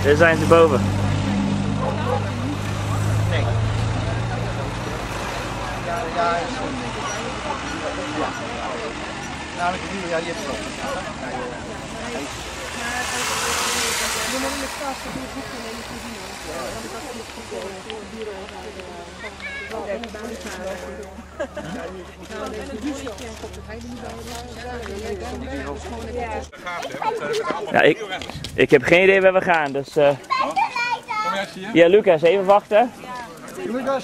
Daar zijn ze boven. Nee. Ja. Namelijk hier, ja, die heeft het Ja, ik heb geen idee waar we gaan, dus... Kom jij hier? Ja, Lucas, even wachten. Lucas!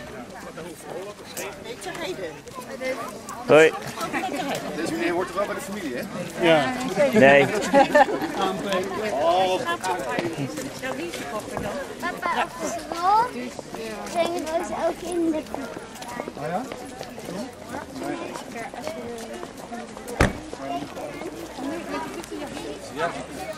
Hoi. Deze meneer hoort toch wel bij de familie, hè? Ja. Nee. Papa, op school gingen we dus ook in de koek. Oh ja? Ja.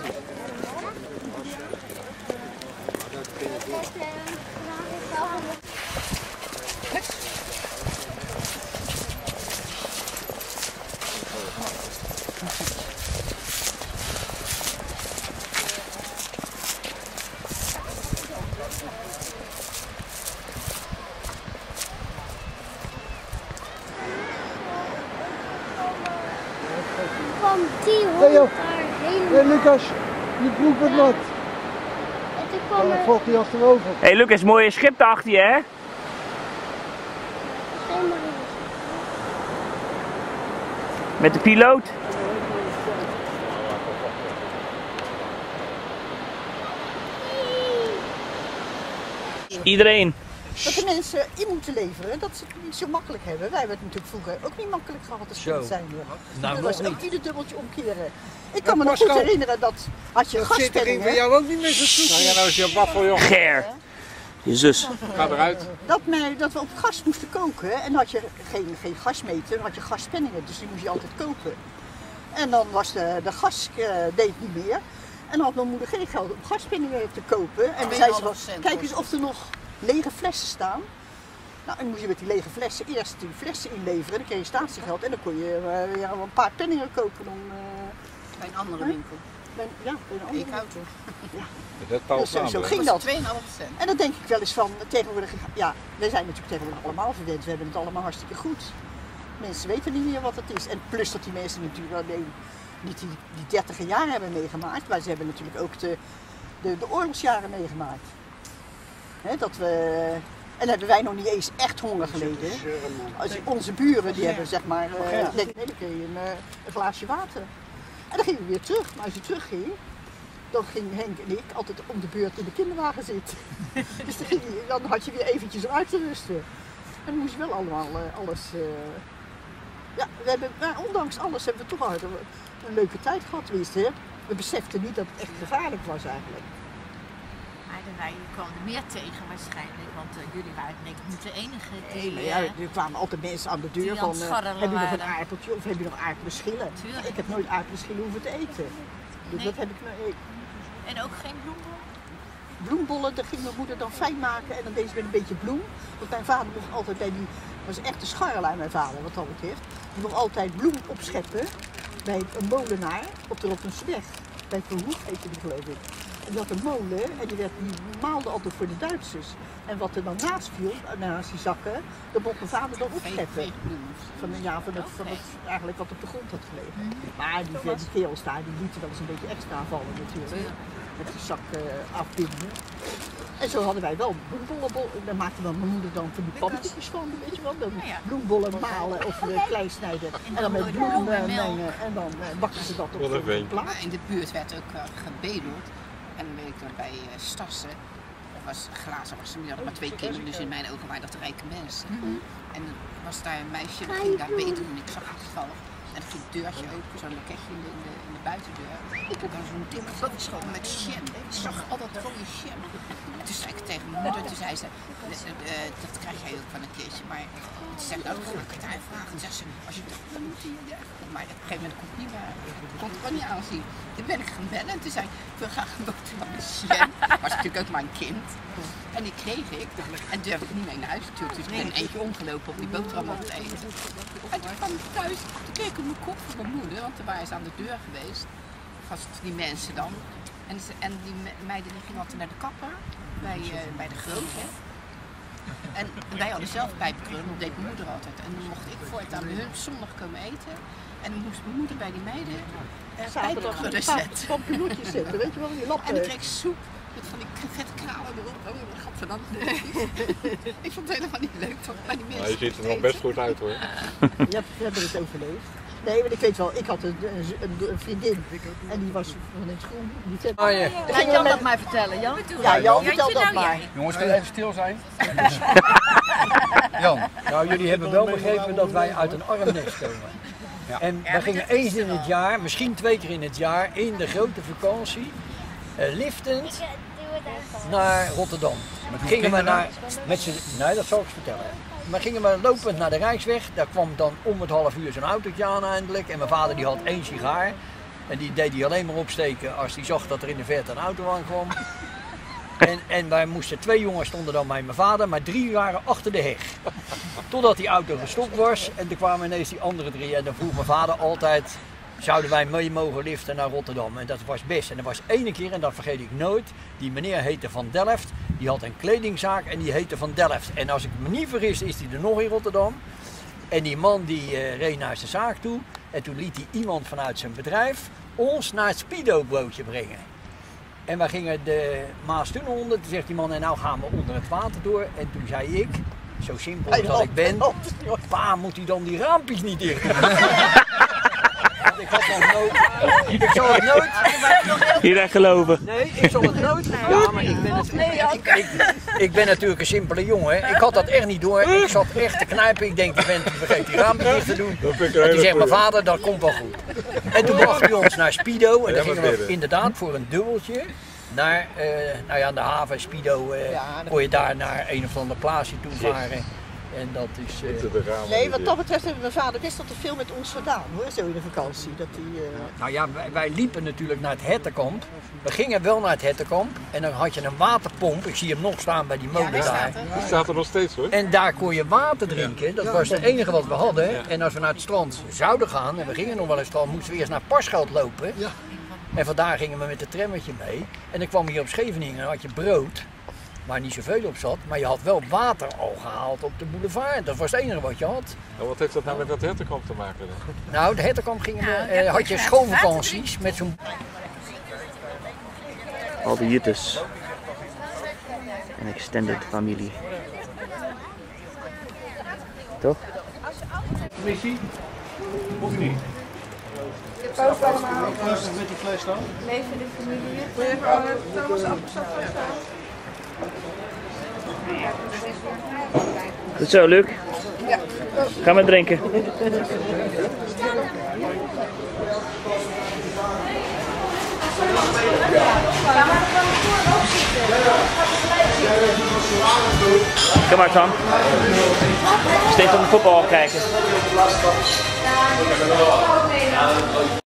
Van die hond Hey, joh. daar helemaal. Hé Lucas, je broek wordt nat. En toen kwam Dan er volgt hij achterover. Hé hey, Lucas, mooie schip achter je, hè? geen marine. Met de piloot. Iedereen. Dat de mensen in moeten leveren, dat ze het niet zo makkelijk hebben. Wij hebben het natuurlijk vroeger ook niet makkelijk gehad als kind zijn. Nou, dat nog was ook niet. ieder dubbeltje omkeren. Ik kan me nog Pascal, goed herinneren dat had je Dat zit er gaspenningen. voor jou ook niet meer zo soepel. Nou ja, nou is je waffel, joh. Ger. Je zus. Ga eruit. Dat we op gas moesten koken en dan had je geen gasmeter, dan had je gaspenningen, dus die moest je altijd kopen. En dan was de gas deed niet meer. En dan had mijn moeder geen geld om gaspenningen te kopen. En dan zei ze van, kijk eens of er nog lege flessen staan. Nou, en dan moest je met die lege flessen eerst die flessen inleveren, dan kreeg je statiegeld en dan kon je weer een paar penningen kopen om... Bij een andere winkel. bij een andere Eekhouten. Dat valt Dus zo samen. ging dat. 2,5%. En dan denk ik wel eens van, tegenwoordig, ja, wij zijn natuurlijk tegenwoordig allemaal verwend, we hebben het allemaal hartstikke goed. Mensen weten niet meer wat het is. En plus dat die mensen natuurlijk alleen niet die 30 jaar hebben meegemaakt, maar ze hebben natuurlijk ook de oorlogsjaren meegemaakt. Hè, dat we, en dan hebben wij nog niet eens echt honger geleden. Als onze buren die hebben zeg maar, dan kreeg je een glaasje water. En dan gingen we weer terug. Maar als je terugging, dan ging Henk en ik altijd om de beurt in de kinderwagen zitten. Dus dan had je weer eventjes uit te rusten. En dan moest je wel allemaal alles... Ja, maar ondanks alles hebben we toch al een leuke tijd gehad. Tenminste, hè? We beseften niet dat het echt gevaarlijk was eigenlijk. Maar wij kwamen er meer tegen waarschijnlijk, want jullie waren denk ik niet de enige die... Ja, er kwamen altijd mensen aan de deur die van, aan het scharrelen heb je nog een waren. aardappeltje of heb je nog aardappelschillen? Tuurlijk. Ik heb nooit aardappelschillen hoeven te eten. Dus Nee. dat heb ik nooit. En ook geen bloembollen? Bloembollen, daar ging mijn moeder dan fijn maken en dan deed ze met een beetje bloem. Want mijn vader mocht altijd bij die, was echt een scharrelaar mijn vader wat dat betreft. Die mocht altijd bloem opscheppen bij een molenaar op de Rotterdamseweg. Bij Verhoef heette die geloof ik. En die had een molen en die maalde altijd voor de Duitsers. En wat er dan naast viel, naast die zakken, dat mocht mijn vader dan opscheppen. Van het eigenlijk wat op de grond had gelegen. Maar die kerels daar, die lieten wel eens een beetje extra vallen natuurlijk. Met die zak afbinden. En zo hadden wij wel bloembollen. Daar maakte dan mijn moeder dan van die pannetjes van, weet je wel. Dan bloembollen malen of klein snijden. En dan met bloem mengen. En dan bakten ze dat op de plaat. In de buurt werd ook gebedeld. En dan weet ik nog bij Stassen. Dat was glazen, die hadden maar 2 kinderen, dus in mijn ogen waren dat rijke mensen. En er was daar een meisje, dat ging daar bedelen en ik zag het toevallig. En dan ging het deurtje open, zo'n loketje in de buitendeur. En dan zo'n dikke boodschap met jam. Ik zag al dat rode jam. En toen zei ik tegen mijn moeder, toen zei ze, dat krijg jij ook van een keertje. Maar toen zei ik, nou, ga ik het haar vragen. En zei ze, als je dat dan moet je maar op een gegeven moment kon het niet meer. Ik kon het gewoon niet aanzien. Toen ben ik gaan bellen en toen zei ik, ik wil graag een boterham met jam. Was natuurlijk ook maar een kind. En die kreeg ik. En toen heb ik niet mee naar huis natuurlijk. Dus ik ben eentje omgelopen om die boterham op te eten. En toen kwam ik thuis, toen keek ik op mijn kop van mijn moeder, want toen waren ze aan de deur geweest. Vast die mensen dan. En die meiden die gingen altijd naar de kapper bij de Groot. Hè. En wij hadden zelf pijpenkrullen, dat deed mijn moeder altijd. En dan mocht ik voortaan bij hun op zondag komen eten. En dan moest mijn moeder bij die meiden pijpenkrullen zetten. Pampeloetjes zetten, weet je wel, die lappen. En dan kreeg ik soep met van die vette kralen erop. Oh, dat gaat vanaf. Ik vond het helemaal niet leuk toch? Maar die mensen Maar je ziet er nog best goed uit hoor. Ja, we hebben het overleefd. Nee, maar ik weet wel, ik had een vriendin en die was van een schoen. Gaat Jan dat mij vertellen, Jan? Ja, Jan, vertel dat maar. Jongens, kun je even stil zijn? Jan. Nou, jullie hebben wel begrepen dat wij uit een arm nest komen. Ja. En we gingen eens in het jaar, misschien 2 keer in het jaar, in de grote vakantie, liftend naar Rotterdam. Gingen we naar, nee, dat zal ik vertellen. Maar gingen we lopend naar de Rijksweg, daar kwam dan om het half uur zo'n autootje aan eindelijk. En mijn vader die had 1 sigaar en die deed hij alleen maar opsteken als hij zag dat er in de verte een auto aankwam. En wij moesten 2 jongens stonden dan bij mijn vader, maar 3 waren achter de heg. Totdat die auto gestopt was en toen kwamen ineens die andere 3 en dan vroeg mijn vader altijd, zouden wij mee mogen liften naar Rotterdam? En dat was best. En er was 1 keer, en dat vergeet ik nooit, die meneer heette Van Delft, die had een kledingzaak en die heette Van Delft. En als ik me niet vergis is die er nog in Rotterdam. En die man die reed naar zijn zaak toe en toen liet hij iemand vanuit zijn bedrijf ons naar het Speedo-bootje brengen. En wij gingen de Maastunnel onder, toen zegt die man en nou gaan we onder het water door. En toen zei ik, zo simpel als dat ik ben, pa moet hij dan die raampjes niet dicht doen? Want ik had nog nooit, ik zal het nooit. Hierin geloven. Nee, ik zal het nooit. Ja, maar ik ben natuurlijk een simpele jongen. Ik had dat echt niet door. Ik zat echt te knijpen. Ik denk, je vergeet die raampjes dicht te doen. En toen zegt mijn vader, dat komt wel goed. En toen bracht hij ons naar Speedo. En dan gingen we inderdaad voor een dubbeltje naar nou ja, de haven Speedo. Kon je daar naar een of ander plaatsje toe varen. En dat is... Nee, wat dat betreft hebben mijn vader wist dat er veel met ons gedaan hoor, zo in de vakantie. Dat die, Nou ja, wij liepen natuurlijk naar het hertenkamp. We gingen wel naar het hertenkamp en dan had je een waterpomp. Ik zie hem nog staan bij die molen daar. Die staat er nog steeds hoor. En daar kon je water drinken. Dat was het enige wat we hadden. Ja. En als we naar het strand zouden gaan, en we gingen nog wel eens strand, moesten we eerst naar Parschoot lopen. Ja. En vandaar gingen we met het trammetje mee. En dan kwam je hier op Scheveningen en had je brood. Waar niet zoveel op zat, maar je had wel water al gehaald op de boulevard. Dat was het enige wat je had. En wat heeft dat nou met dat hertenkamp te maken dan? Nou, de hertenkamp had je schoolvakanties met zo'n... Al die juttes. Een extended familie. Toch? Commissie? Of niet? De pauze allemaal. Met die fles dan? Leven de familie. Wil je even Thomas appelsap staan? Goed zo, Luc. Ja. Ga maar drinken. Kom maar, Sam. Steeds op de voetbal kijken.